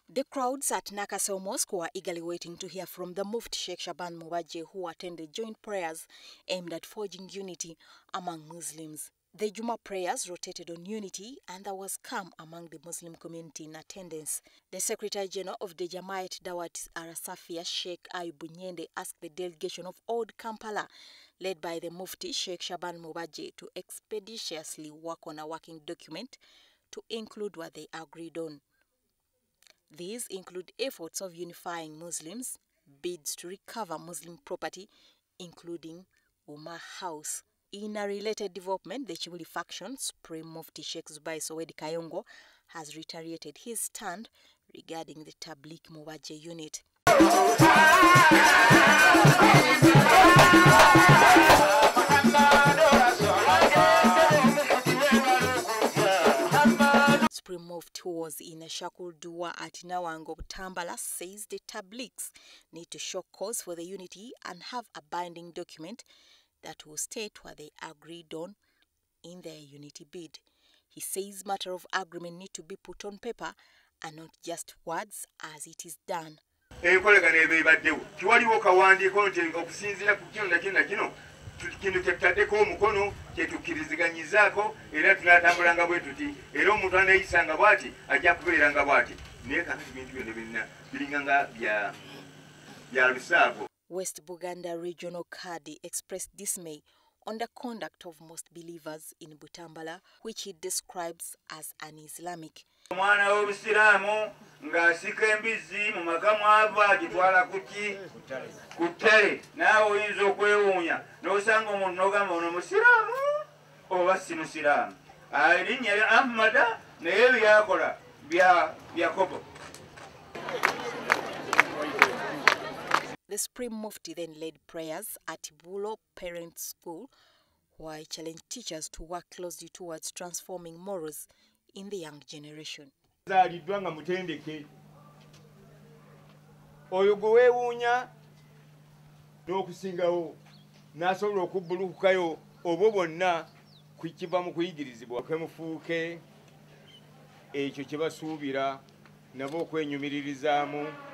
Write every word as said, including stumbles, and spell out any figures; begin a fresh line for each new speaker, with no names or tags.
The crowds at Nakasero Mosque were eagerly waiting to hear from the Mufti Sheikh who attended joint prayers aimed at forging unity among Muslims. The Jumah Prayers rotated on unity and there was calm among the Muslim community in attendance. The Secretary General of the Jamaat Dawat Arasafia, Sheikh asked the delegation of Old Kampala, led by the Mufti Sheikh to expeditiously work on a working document to include what they agreed on. These include efforts of unifying Muslims, bids to recover Muslim property, including Umar House. In a related development, the Kibuli faction, Supreme Mufti Sheikh Zubair Sowedi Kayongo, has reiterated his stand regarding the Tabliq unit. Supreme Mufti, who was in a shakul dua at Nawango Tambala, says the Tabliqs need to show cause for the unity and have a binding document that will state what they agreed on in their unity bid. He says matter of agreement need to be put on paper and not just words as it is done.
Kino kyatadeko omukono kyetukkiriziganyizaako era tunatambulanga bwe tuti era omuntu anayisanga bw'ati ajja kubeeranga bw'ati naye kakati bintu byonna birina biringanga bya bya bisaago.
West Buganda Regional Kadi expressed dismay on the conduct of most believers in Butambala, which he describes as un-Islamic.
Omwana w'Obusiraamu ng'asika embizi mu maka mw'ava agitwala kuki ku ttale naawe oyinza okwewuunya n'osanga omuntu n'ogamba ono Musiraamu oba si Musiraamu. Erinnya lya Ahmada naye byakola bya Yakobo.
The Supreme Mufti then led prayers at Bulo Parent School, where he challenged teachers to work closely towards transforming morals in the young generation.
Zaliddwanga mutendeke oyo gwe weewuunya n'okusingawo n'asobola okubbulukukayo obwo bonna kiva mu kuyigirizibwa kwemufuuke ekyo kye basuubira nabo okwenyumiririzaamu.